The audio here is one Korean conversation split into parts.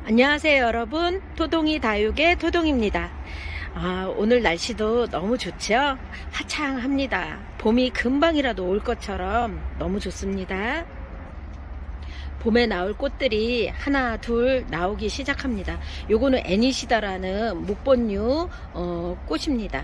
안녕하세요 여러분, 토동이 다육의 토동입니다. 오늘 날씨도 너무 좋죠? 화창합니다. 봄이 금방이라도 올 것처럼 너무 좋습니다. 봄에 나올 꽃들이 하나 둘 나오기 시작합니다. 요거는 애니시다라는 목본류 꽃입니다.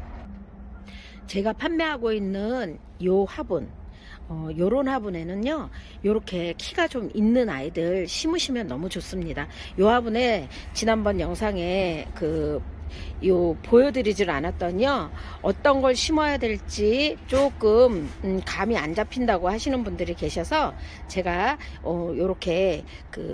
제가 판매하고 있는 요 화분, 요런 화분에는요 요렇게 키가 좀 있는 아이들 심으시면 너무 좋습니다. 요 화분에 지난번 영상에 보여드리질 않았더니요 어떤 걸 심어야 될지 조금 감이 안 잡힌다고 하시는 분들이 계셔서 제가 요렇게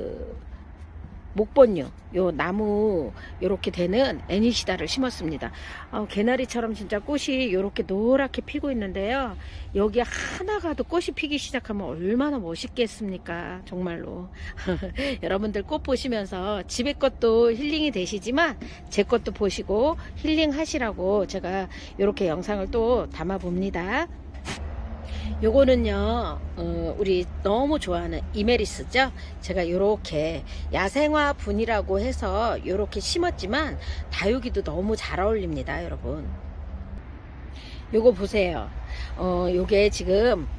목본류 요 나무 요렇게 되는 애니시다를 심었습니다. 개나리처럼 진짜 꽃이 요렇게 노랗게 피고 있는데요, 여기 하나가도 꽃이 피기 시작하면 얼마나 멋있겠습니까 정말로. 여러분들 꽃 보시면서 집의 것도 힐링이 되시지만 제 것도 보시고 힐링 하시라고 제가 요렇게 영상을 또 담아 봅니다. 요거는요 우리 너무 좋아하는 이메리스죠. 제가 요렇게 야생화 분이라고 해서 요렇게 심었지만 다육이도 너무 잘 어울립니다 여러분. 요거 보세요. 요게 지금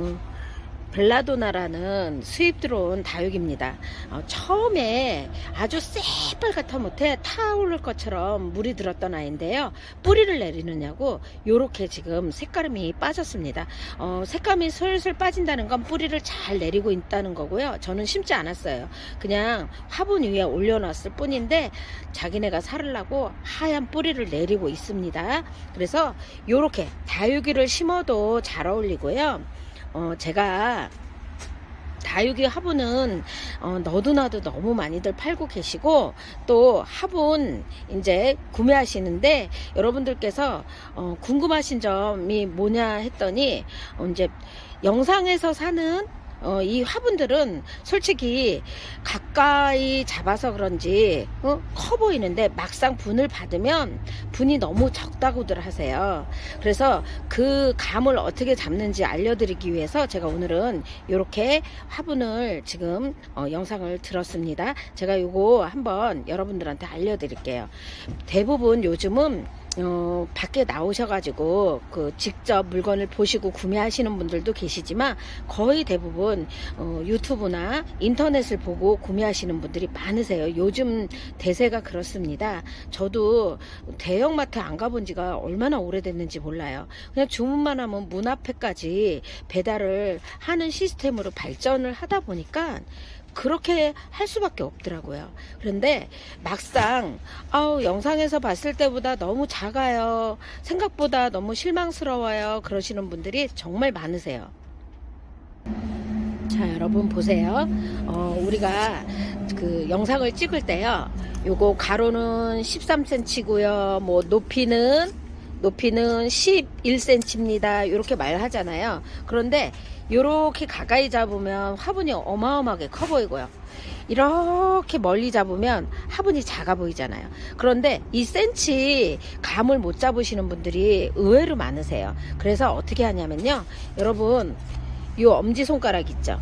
벨라도나라는 수입 들어온 다육입니다. 처음에 아주 새빨갛다 못해 타오를 것처럼 물이 들었던 아이인데요, 뿌리를 내리느냐고 요렇게 지금 색감이 빠졌습니다. 색감이 슬슬 빠진다는 건 뿌리를 잘 내리고 있다는 거고요. 저는 심지 않았어요. 그냥 화분 위에 올려놨을 뿐인데 자기네가 살으려고 하얀 뿌리를 내리고 있습니다. 그래서 요렇게 다육이를 심어도 잘 어울리고요. 제가 다육이 화분은 너도나도 너무 많이들 팔고 계시고, 또 화분 이제 구매하시는데 여러분들께서 궁금하신 점이 뭐냐 했더니 이제 영상에서 사는 이 화분들은 솔직히 가까이 잡아서 그런지 커 보이는데 막상 분을 받으면 분이 너무 적다고들 하세요. 그래서 그 감을 어떻게 잡는지 알려드리기 위해서 제가 오늘은 이렇게 화분을 지금 영상을 들었습니다. 제가 요거 한번 여러분들한테 알려드릴게요. 대부분 요즘은 밖에 나오셔가지고 직접 물건을 보시고 구매하시는 분들도 계시지만 거의 대부분 유튜브나 인터넷을 보고 구매하시는 분들이 많으세요. 요즘 대세가 그렇습니다. 저도 대형마트 안 가본 지가 얼마나 오래됐는지 몰라요. 그냥 주문만 하면 문 앞에까지 배달을 하는 시스템으로 발전을 하다 보니까 그렇게 할 수밖에 없더라고요. 그런데 막상 영상에서 봤을 때보다 너무 작아요, 생각보다 너무 실망스러워요, 그러시는 분들이 정말 많으세요. 자 여러분 보세요. 우리가 영상을 찍을 때요, 요거 가로는 13cm 고요 뭐 높이는 11cm입니다 이렇게 말하잖아요. 그런데 이렇게 가까이 잡으면 화분이 어마어마하게 커 보이고요, 이렇게 멀리 잡으면 화분이 작아 보이잖아요. 그런데 2cm 감을 못 잡으시는 분들이 의외로 많으세요. 그래서 어떻게 하냐면요, 여러분 요 엄지손가락 있죠,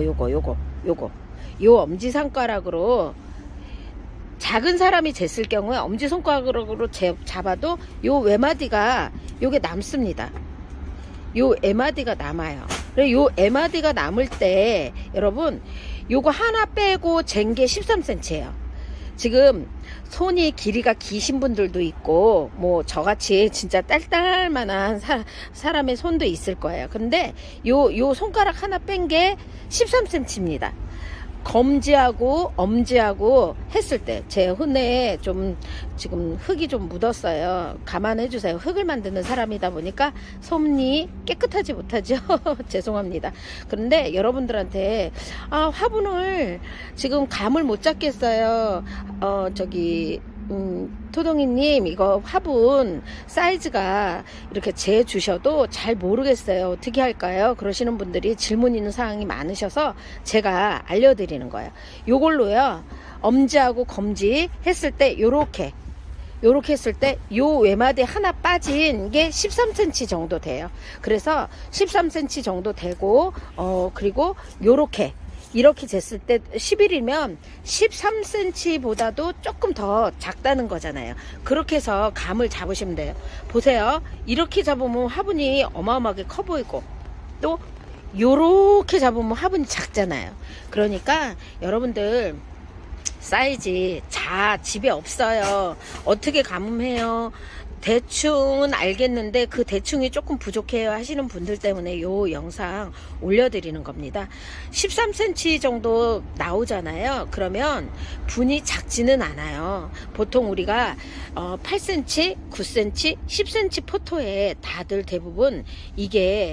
요 엄지손가락으로 작은 사람이 쟀을 경우에 엄지손가락으로 잡아도 요 외마디가 요게 남습니다. 요 에마디가 남아요. 그리고 요 에마디가 남을 때 여러분 요거 하나 빼고 잰 게 13cm예요. 지금 손이 길이가 기신 분들도 있고 뭐 저같이 진짜 딸딸만한 사람의 손도 있을 거예요. 근데 요 손가락 하나 뺀 게 13cm입니다. 검지하고 엄지하고 했을 때 제 흔해 좀 지금 흙이 좀 묻었어요. 감안해 주세요. 흙을 만드는 사람이다 보니까 손이 깨끗하지 못하죠. 죄송합니다. 그런데 여러분들한테 화분을 지금 감을 못 잡겠어요, 토동이님 이거 화분 사이즈가 이렇게 재 주셔도 잘 모르겠어요, 어떻게 할까요? 그러시는 분들이 질문 있는 사항이 많으셔서 제가 알려드리는 거예요. 요걸로요 엄지하고 검지 했을 때 요렇게 했을 때 요 외마디 하나 빠진 게 13cm 정도 돼요. 그래서 13cm 정도 되고 그리고 요렇게 이렇게 쟀을 때 10일이면 13cm 보다도 조금 더 작다는 거잖아요. 그렇게 해서 감을 잡으시면 돼요. 보세요. 이렇게 잡으면 화분이 어마어마하게 커 보이고, 또 요렇게 잡으면 화분이 작잖아요. 그러니까 여러분들 사이즈 집에 없어요. 어떻게 감해요? 대충은 알겠는데 그 대충이 조금 부족해요 하시는 분들 때문에 요 영상 올려드리는 겁니다. 13cm 정도 나오잖아요. 그러면 분이 작지는 않아요. 보통 우리가 8cm, 9cm, 10cm 포토에 다들 대부분 이게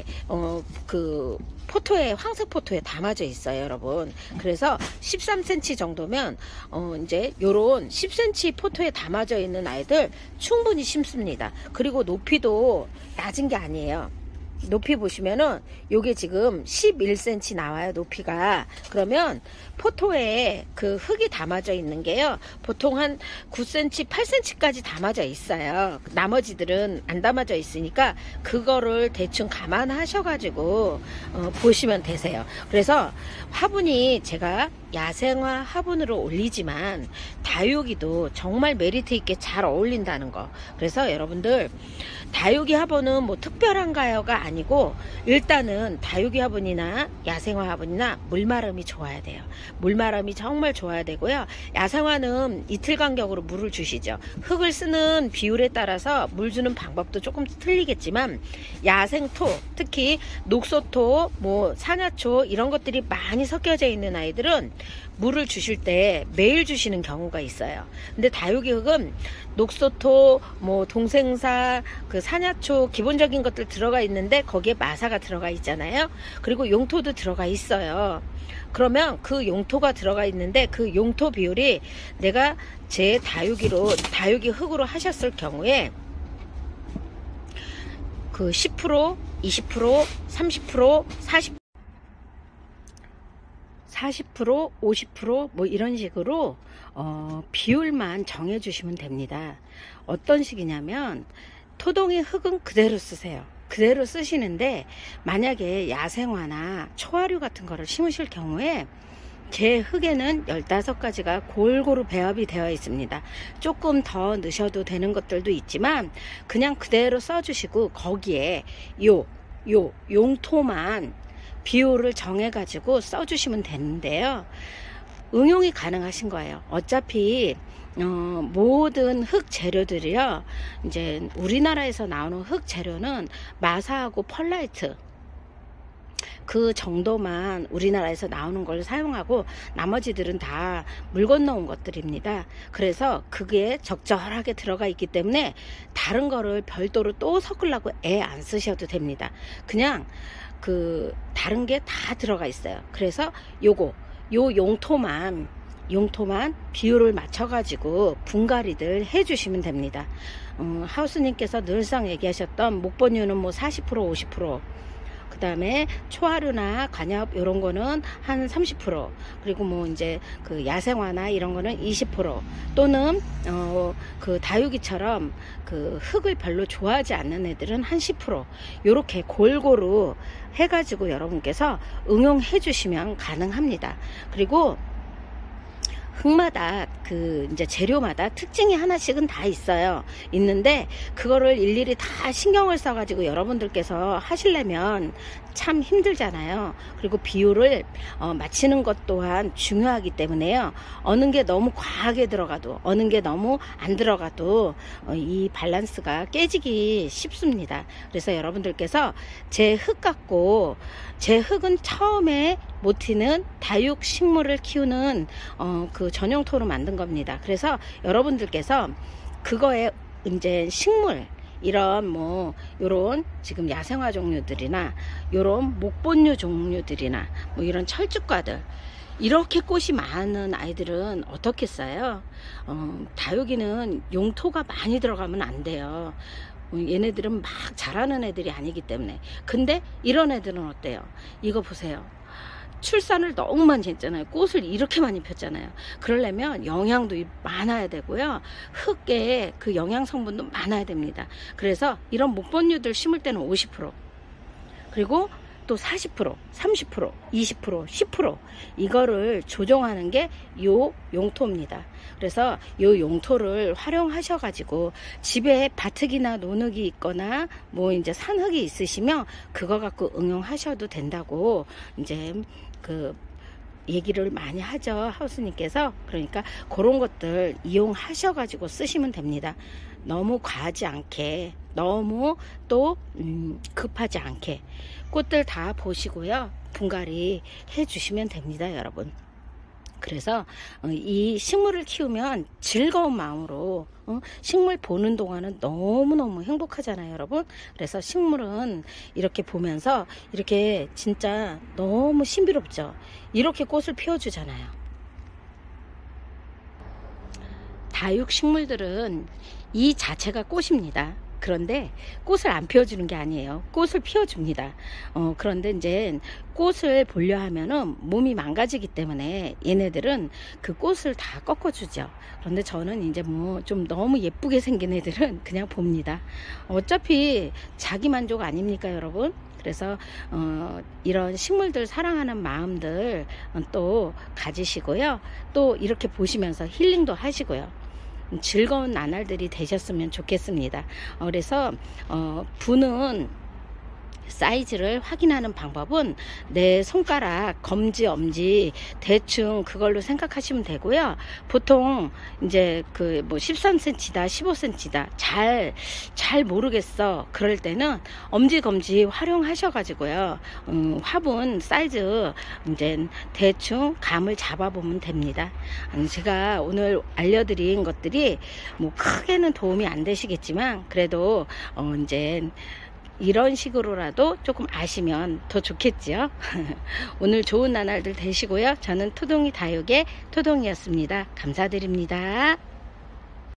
그 포토에, 황색 포토에 담아져 있어요, 여러분. 그래서 13cm 정도면 이제 요런 10cm 포토에 담아져 있는 아이들 충분히 심습니다. 그리고 높이도 낮은 게 아니에요. 높이 보시면은 요게 지금 11cm 나와요, 높이가. 그러면 포토에 그 흙이 담아져 있는 게요, 보통 한 9cm, 8cm까지 담아져 있어요. 나머지들은 안 담아져 있으니까 그거를 대충 감안하셔가지고 보시면 되세요. 그래서 화분이 제가 야생화 화분으로 올리지만 다육이도 정말 메리트 있게 잘 어울린다는 거. 그래서 여러분들 다육이 화분은 뭐 특별한가요가 아니고, 일단은 다육이 화분이나 야생화 화분이나 물마름이 좋아야 돼요. 물마름이 정말 좋아야 되고요. 야생화는 이틀 간격으로 물을 주시죠. 흙을 쓰는 비율에 따라서 물 주는 방법도 조금 틀리겠지만, 야생토, 특히 녹소토, 뭐 산야초 이런 것들이 많이 섞여져 있는 아이들은 물을 주실 때 매일 주시는 경우가 있어요. 근데 다육이 흙은 녹소토, 뭐 동생사, 그 산야초 기본적인 것들 들어가 있는데 거기에 마사가 들어가 있잖아요. 그리고 용토도 들어가 있어요. 그러면 그 용토가 들어가 있는데 그 용토 비율이 내가 제 다육이 흙으로 하셨을 경우에 그 10%, 20%, 30%, 40%, 50% 뭐 이런 식으로 비율만 정해 주시면 됩니다. 어떤 식이냐면, 토동이 흙은 그대로 쓰세요. 그대로 쓰시는데, 만약에 야생화나 초화류 같은 거를 심으실 경우에 제 흙에는 15가지가 골고루 배합이 되어 있습니다. 조금 더 넣으셔도 되는 것들도 있지만 그냥 그대로 써주시고, 거기에 용토만 비율을 정해 가지고 써주시면 되는데요, 응용이 가능하신 거예요. 어차피 모든 흙 재료들이요, 이제 우리나라에서 나오는 흙 재료는 마사하고 펄라이트 그 정도만 우리나라에서 나오는 걸 사용하고, 나머지들은 다 물 건너온 것들입니다. 그래서 그게 적절하게 들어가 있기 때문에 다른 거를 별도로 또 섞으려고 애 안 쓰셔도 됩니다. 그냥 그 다른 게 다 들어가 있어요. 그래서 요 용토만 비율을 맞춰 가지고 분갈이들 해 주시면 됩니다. 하우스님께서 늘상 얘기하셨던 목본유는 뭐 40%, 50%, 그 다음에 초하류나 관엽 이런 거는 한 30%, 그리고 뭐 이제 그 야생화나 이런 거는 20%, 또는 그 다육이처럼 그 흙을 별로 좋아하지 않는 애들은 한 10%, 요렇게 골고루 해가지고 여러분께서 응용해 주시면 가능합니다. 그리고 흙마다 그 이제 재료마다 특징이 하나씩은 다 있는데 그거를 일일이 다 신경을 써가지고 여러분들께서 하시려면 참 힘들잖아요. 그리고 비율을 맞추는 것 또한 중요하기 때문에요, 어느 게 너무 과하게 들어가도 어느 게 너무 안 들어가도 이 밸런스가 깨지기 쉽습니다. 그래서 여러분들께서 제 흙 갖고, 제 흙은 처음에 모티는 다육 식물을 키우는 그 전용토로 만든 겁니다. 그래서 여러분들께서 그거에 이제 식물, 이런 뭐 요런 지금 야생화 종류들이나 요런 목본류 종류들이나 뭐 이런 철쭉과들, 이렇게 꽃이 많은 아이들은 어떻겠어요? 다육이는 용토가 많이 들어가면 안 돼요. 얘네들은 막 자라는 애들이 아니기 때문에. 근데 이런 애들은 어때요? 이거 보세요. 출산을 너무 많이 했잖아요. 꽃을 이렇게 많이 폈잖아요. 그러려면 영양도 많아야 되고요, 흙에 그 영양 성분도 많아야 됩니다. 그래서 이런 목본류들 심을 때는 50%, 그리고 또 40%, 30%, 20%, 10% 이거를 조정하는 게 요 용토입니다. 그래서 요 용토를 활용하셔 가지고 집에 밭흙이나 노흙이 있거나 뭐 이제 산흙이 있으시면 그거 갖고 응용하셔도 된다고 이제 그 얘기를 많이 하죠, 하우스님께서. 그러니까 그런 것들 이용하셔 가지고 쓰시면 됩니다. 너무 과하지 않게, 너무 또 급하지 않게 꽃들 다 보시고요, 분갈이 해 주시면 됩니다, 여러분. 그래서 이 식물을 키우면 즐거운 마음으로 식물 보는 동안은 너무너무 행복하잖아요, 여러분. 그래서 식물은 이렇게 보면서 이렇게 진짜 너무 신비롭죠. 이렇게 꽃을 피워주잖아요. 다육식물들은 이 자체가 꽃입니다. 그런데 꽃을 안 피워주는 게 아니에요. 꽃을 피워줍니다. 그런데 이제 꽃을 보려 하면은 몸이 망가지기 때문에 얘네들은 그 꽃을 다 꺾어주죠. 그런데 저는 이제 뭐 좀 너무 예쁘게 생긴 애들은 그냥 봅니다. 어차피 자기 만족 아닙니까, 여러분? 그래서 이런 식물들 사랑하는 마음들 또 가지시고요. 또 이렇게 보시면서 힐링도 하시고요. 즐거운 나날들이 되셨으면 좋겠습니다. 그래서 부는 사이즈를 확인하는 방법은 내 손가락 검지 엄지 대충 그걸로 생각하시면 되고요. 보통 이제 그 뭐 13cm다 15cm다 잘 모르겠어 그럴 때는 엄지 검지 활용하셔 가지고요, 화분 사이즈 이제 대충 감을 잡아 보면 됩니다. 제가 오늘 알려드린 것들이 뭐 크게는 도움이 안 되시겠지만 그래도 이제 이런 식으로라도 조금 아시면 더 좋겠지요. 오늘 좋은 나날들 되시고요. 저는 토동이 다육의 토동이었습니다. 감사드립니다.